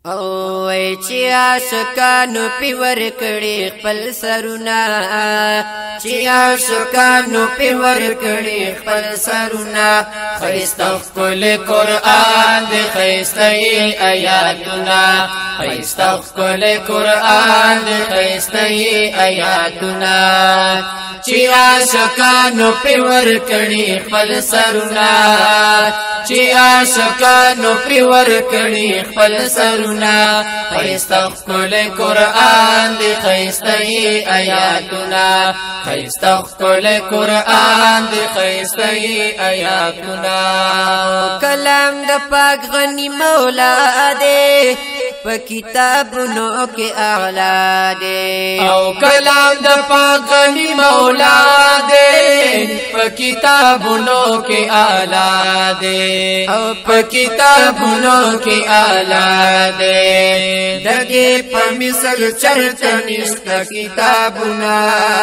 او چې عاشقانو پی ورکړي خپل سرونه چې عاشقانو پی ورکړي خپل سرونه خیسته ښکل قرآن د خیسته آیاتونه خیسته ښکل قرآن د خیسته آیاتونه چې عاشقانو پی ورکړي خپل سرونه چې عاشقانو پی ورکړي خپل سرونه خیسته ښکل قرآن د خیسته آیاتونه خیسته ښکل قرآن د خیسته آیاتونه کلام د پاک غنی مولا دے په کتابونو کې اعلی دے او کلام د پاک غنی مولا دے په کتابونو کې اعلی دے او په کتابونو کې اعلی دے دغه په مثل چرته نشته کتابونه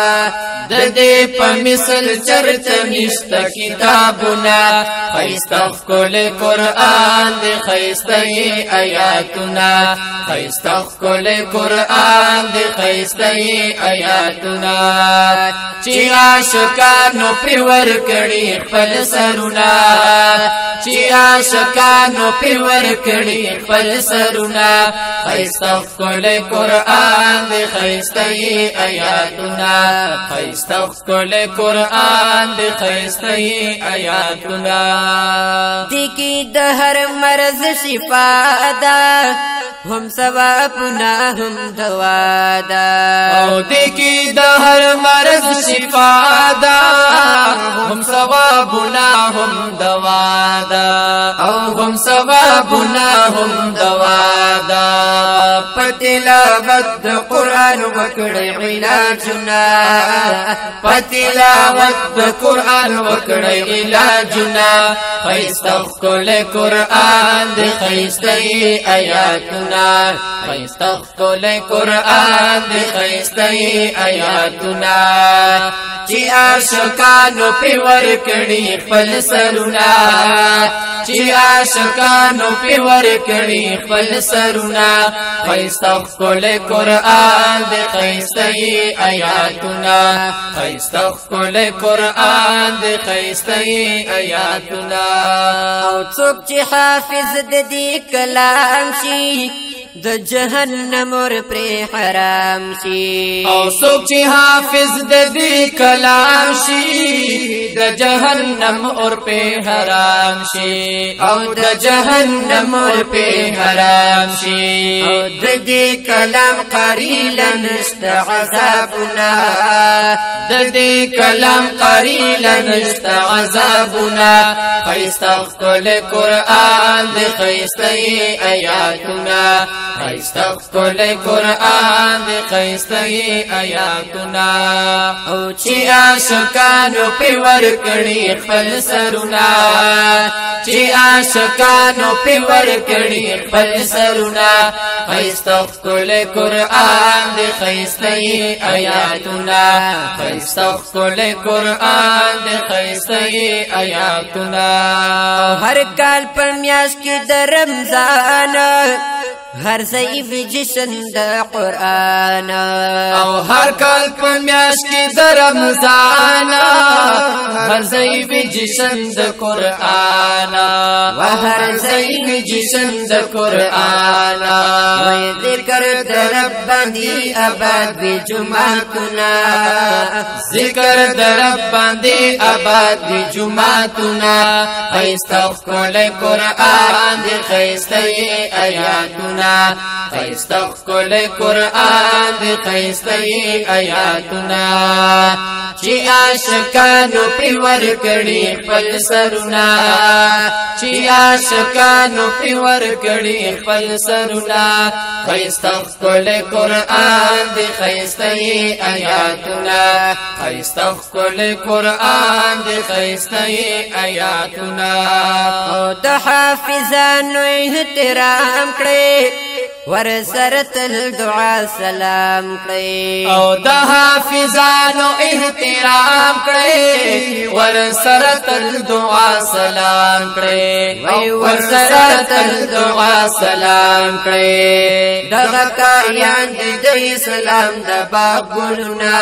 دغه په مثل چرته نشته کتابونه خیسته ښکل قرآن د خیسته آیاتونه خیسته ښکل قرآن د خیسته آیاتونه چې عاشقانو پرې ورکړي خپل سرونه چې عاشقانو پرې ورکړي خپل سرونه خیسته ښکل قرآن د خیسته آیاتونه خیسته ښکل قرآن د خیسته آیاتونه دې کې د هر مرض شفا ده هم ثوابونه هم دوا ده او دې کې د هر مرض شفا ده هم ثوابونه هم دوا ده او هم ثوابونه هم دوا ده پتلاوت د قرآن وکړي علاجونه پتلاوت د قرآن وکړي علاجونه خیسته ښکل قرآن د خیسته آیاتونه خیسته ښکل قرآن د خیسته آیاتونه چې عاشقانو پرې ورکړي خپل سرونه چې عاشقانو پرې ورکړي خپل سرونه خیسته ښکل قرآن د خیسته آیاتونه خیسته ښکل قرآن د خیسته آیاتونه او څوک چې حافظ د دې کلام شي د جهنم اور پر حرام شي او څوک چې حافظ د دې کلام شي د جهنم اور په حرام شي او د جهنم اور په حرام شي او د دې کلام قاری لنشت عذابنا د دې کلام قاری لنشت عذابنا خیسته ښکل قرآن د خیسته آیاتونه خیسته ښکل قرآن د خیسته آیاتونه او چې عاشقانو پرې ورکړي خپل سرونه چې عاشقانو پرې ورکړي خپل سرونه خیسته ښکل قرآن د خیسته آیاتونه خیسته ښکل قرآن د خیسته آیاتونه هر کال په میاشت کې د رمضان هر ضعیف جشن د قرآن او هر کال په میاشت کې د رمضان هر ضعیف جشن د قرآن و هر ضعیف جشن د قرآن و ذکر د رب باندې آباد وي جمعتنا ذکر د رب باندې آباد وي جمعتنا خیسته ښکل قرآن د خیسته آیاتونه خیسته ښکل قرآن د خیسته آیاتونه چې عاشقانو پرې ورکړي خپل سرونه چې عاشقانو پرې ورکړي خپل سرونه خیسته ښکل قرآن د خیسته آیاتونه خیسته ښکل قرآن د خیسته آیاتونه او د حافظانو احترام کړي ورسره تل دعا سلام کړي او د حافظانو احترام کړي ورسره تل دعا سلام کړي ورسره تل دعا سلام کړي دغه کاریان د اسلام د باغونو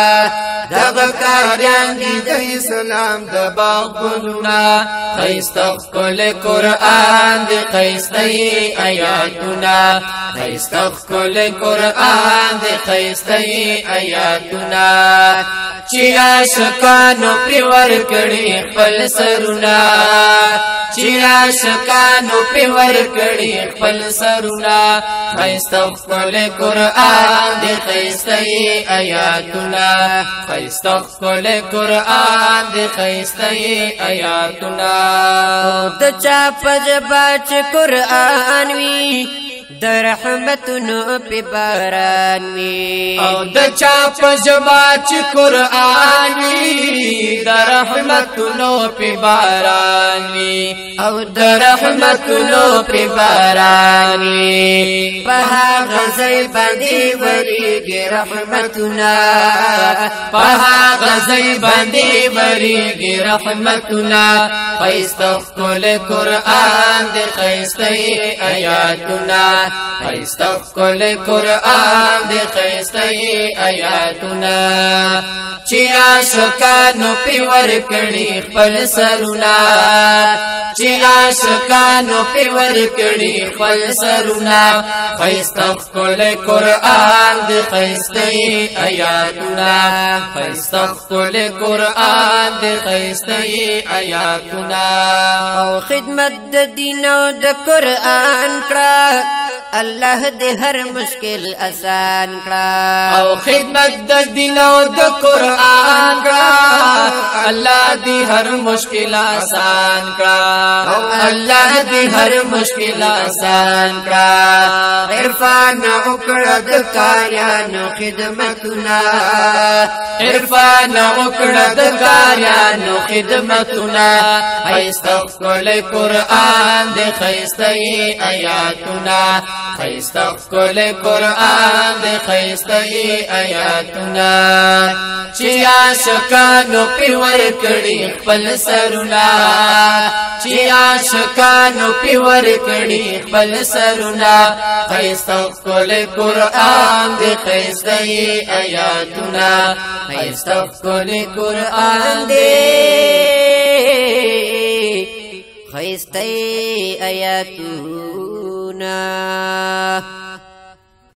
دغه کاریان د اسلام د باغونو خیسته کل قرآن د خیسته آیاتونه خیسته کل قرآن د خیسته آیاتونه چې عاشقانو پرې ورکړي خپل سرونه چې عاشقانو پرې ورکړي خپل سرونه خیسته کل قرآن د خیسته آیاتونه خیسته کل قرآن د خیسته آیاتونه د چا پجبا چې قرآن وی د رحمتونو په باران وی او د چا پجبا چې قرآن وی د رحمتونو په باران وی او د رحمتونو په باران وی په هغه ځای باندې ورېږي رحمتونه په هغه ځای باندې ورېږي رحمتونه خیسته کل قرآن د خیسته آیاتونه خیسته کل قرآن د خیسته آیاتونه چې عاشقانو پرې ورکړي خپل سرونه چې عاشقانو پرې ورکړي خپل سرونه خیسته کل قرآن د خیسته آیاتونه خیسته کل قرآن د خیسته آیاتونه او خدمت د دین او د قرآن کړه الله دې هر مشکل آسان کړه او خدمت د دین او د قرآن کړه الله دې هر مشکل آسان کړه او الله دې هر مشکل آسان کړه عرفان وکړه د کاریانو خدمتونه عرفان وکړه د کاریانو خدمتونه خیسته کل قرآن د خیسته آیاتونه خیسته کل قرآن د خیسته آیاتونه چې عاشقانو پرې ورکړي خپل سرونه چې عاشقانو پرې ورکړي خپل سرونه خیسته کل قرآن د خیسته آیاتونه خیسته کل قرآن د خیسته آیاتونه